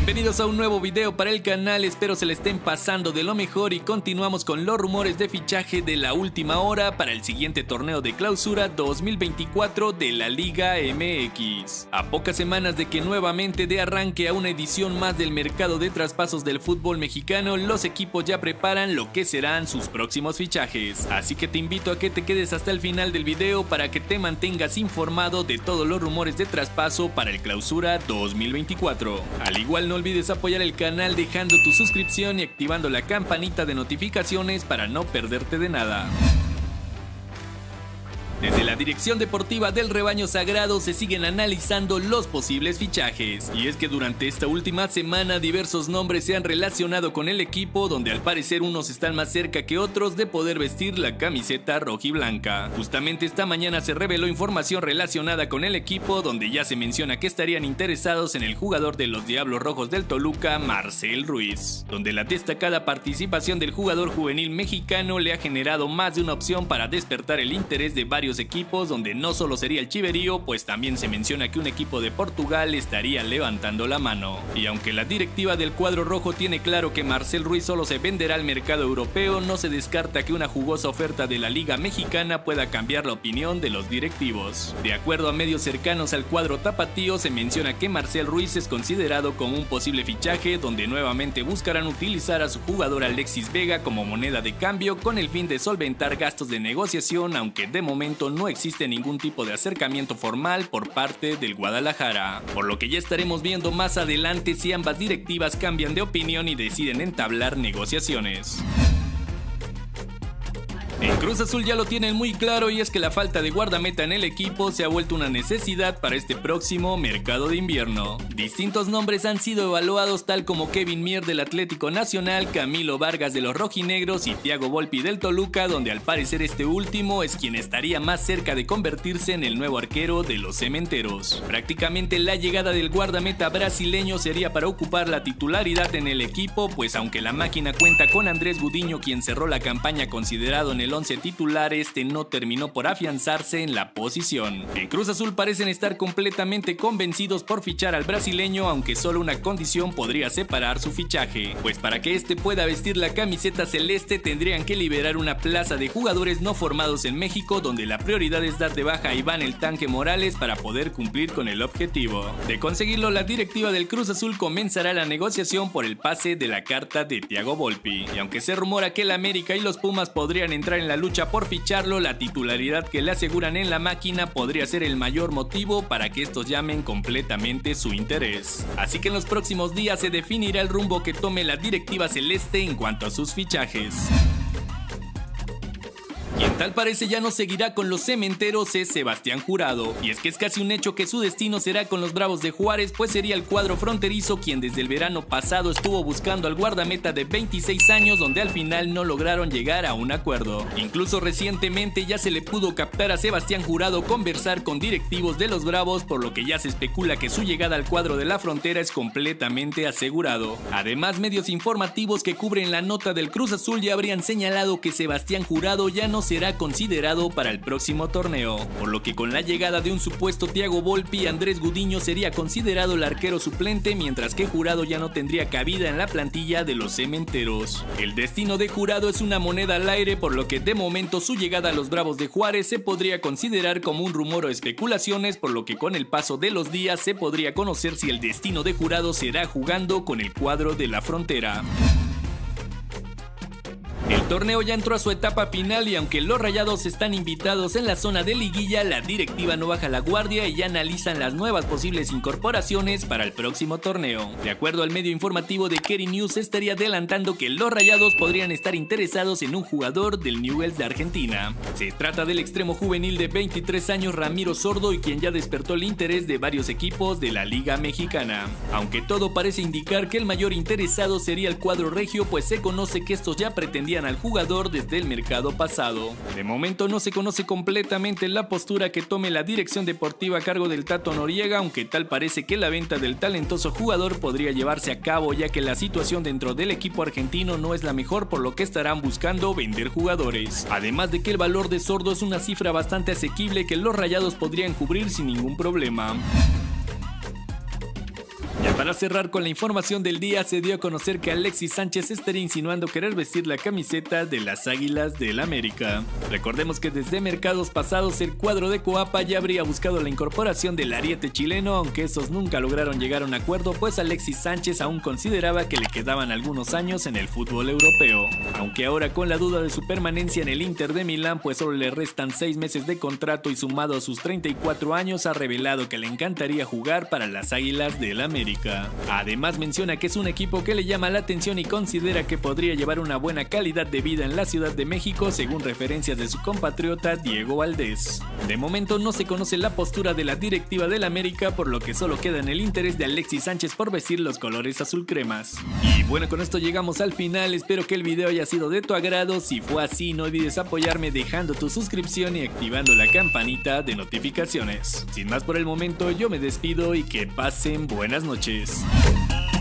Bienvenidos a un nuevo video para el canal, espero se le estén pasando de lo mejor y continuamos con los rumores de fichaje de la última hora para el siguiente torneo de clausura 2024 de la Liga MX. A pocas semanas de que nuevamente dé arranque a una edición más del mercado de traspasos del fútbol mexicano, los equipos ya preparan lo que serán sus próximos fichajes, así que te invito a que te quedes hasta el final del video para que te mantengas informado de todos los rumores de traspaso para el clausura 2024. Al igual no olvides apoyar el canal dejando tu suscripción y activando la campanita de notificaciones para no perderte de nada. Desde la dirección deportiva del Rebaño Sagrado se siguen analizando los posibles fichajes, y es que durante esta última semana diversos nombres se han relacionado con el equipo, donde al parecer unos están más cerca que otros de poder vestir la camiseta rojiblanca. Justamente esta mañana se reveló información relacionada con el equipo, donde ya se menciona que estarían interesados en el jugador de los Diablos Rojos del Toluca, Marcel Ruiz, donde la destacada participación del jugador juvenil mexicano le ha generado más de una opción para despertar el interés de varios equipos, donde no solo sería el Chiverío, pues también se menciona que un equipo de Portugal estaría levantando la mano. Y aunque la directiva del cuadro rojo tiene claro que Marcel Ruiz solo se venderá al mercado europeo, no se descarta que una jugosa oferta de la Liga Mexicana pueda cambiar la opinión de los directivos. De acuerdo a medios cercanos al cuadro tapatío, se menciona que Marcel Ruiz es considerado como un posible fichaje, donde nuevamente buscarán utilizar a su jugador Alexis Vega como moneda de cambio con el fin de solventar gastos de negociación, aunque de momento no existe ningún tipo de acercamiento formal por parte del Guadalajara, por lo que ya estaremos viendo más adelante si ambas directivas cambian de opinión y deciden entablar negociaciones. En Cruz Azul ya lo tienen muy claro, y es que la falta de guardameta en el equipo se ha vuelto una necesidad para este próximo mercado de invierno. Distintos nombres han sido evaluados, tal como Kevin Mier del Atlético Nacional, Camilo Vargas de los Rojinegros y Thiago Volpi del Toluca, donde al parecer este último es quien estaría más cerca de convertirse en el nuevo arquero de los Cementeros. Prácticamente la llegada del guardameta brasileño sería para ocupar la titularidad en el equipo, pues aunque la máquina cuenta con Andrés Gudiño, quien cerró la campaña considerado en el 11 titular, este no terminó por afianzarse en la posición. En Cruz Azul parecen estar completamente convencidos por fichar al brasileño, aunque solo una condición podría separar su fichaje, pues para que este pueda vestir la camiseta celeste tendrían que liberar una plaza de jugadores no formados en México, donde la prioridad es dar de baja a Iván el Tanque Morales para poder cumplir con el objetivo. De conseguirlo, la directiva del Cruz Azul comenzará la negociación por el pase de la carta de Thiago Volpi, y aunque se rumora que el América y los Pumas podrían entrar en la lucha por ficharlo, la titularidad que le aseguran en la máquina podría ser el mayor motivo para que estos llamen completamente su interés. Así que en los próximos días se definirá el rumbo que tome la directiva celeste en cuanto a sus fichajes. Quien tal parece ya no seguirá con los Cementeros es Sebastián Jurado, y es que es casi un hecho que su destino será con los Bravos de Juárez, pues sería el cuadro fronterizo quien desde el verano pasado estuvo buscando al guardameta de 26 años, donde al final no lograron llegar a un acuerdo. Incluso recientemente ya se le pudo captar a Sebastián Jurado conversar con directivos de los Bravos, por lo que ya se especula que su llegada al cuadro de la frontera es completamente asegurado. Además, medios informativos que cubren la nota del Cruz Azul ya habrían señalado que Sebastián Jurado ya no será considerado para el próximo torneo, por lo que con la llegada de un supuesto Thiago Volpi, Andrés Gudiño sería considerado el arquero suplente, mientras que Jurado ya no tendría cabida en la plantilla de los Cementeros. El destino de Jurado es una moneda al aire, por lo que de momento su llegada a los Bravos de Juárez se podría considerar como un rumor o especulaciones, por lo que con el paso de los días se podría conocer si el destino de Jurado será jugando con el cuadro de la frontera. El torneo ya entró a su etapa final, y aunque los Rayados están invitados en la zona de liguilla, la directiva no baja la guardia y ya analizan las nuevas posibles incorporaciones para el próximo torneo. De acuerdo al medio informativo de Kerry News, estaría adelantando que los Rayados podrían estar interesados en un jugador del Newell's de Argentina. Se trata del extremo juvenil de 23 años Ramiro Sordo, y quien ya despertó el interés de varios equipos de la Liga Mexicana. Aunque todo parece indicar que el mayor interesado sería el cuadro regio, pues se conoce que estos ya pretendían al jugador desde el mercado pasado. De momento no se conoce completamente la postura que tome la dirección deportiva a cargo del Tato Noriega, aunque tal parece que la venta del talentoso jugador podría llevarse a cabo, ya que la situación dentro del equipo argentino no es la mejor, por lo que estarán buscando vender jugadores. Además de que el valor de Sordo es una cifra bastante asequible que los Rayados podrían cubrir sin ningún problema. Ya para cerrar con la información del día, se dio a conocer que Alexis Sánchez estaría insinuando querer vestir la camiseta de las Águilas del América. Recordemos que desde mercados pasados el cuadro de Coapa ya habría buscado la incorporación del ariete chileno, aunque esos nunca lograron llegar a un acuerdo, pues Alexis Sánchez aún consideraba que le quedaban algunos años en el fútbol europeo. Aunque ahora con la duda de su permanencia en el Inter de Milán, pues solo le restan 6 meses de contrato y sumado a sus 34 años ha revelado que le encantaría jugar para las Águilas del América. Además menciona que es un equipo que le llama la atención y considera que podría llevar una buena calidad de vida en la Ciudad de México, según referencias de su compatriota Diego Valdés. De momento no se conoce la postura de la directiva del América, por lo que solo queda en el interés de Alexis Sánchez por vestir los colores azul cremas. Y bueno, con esto llegamos al final, espero que el video haya sido de tu agrado. Si fue así, no olvides apoyarme dejando tu suscripción y activando la campanita de notificaciones. Sin más por el momento, yo me despido y que pasen buenas noches.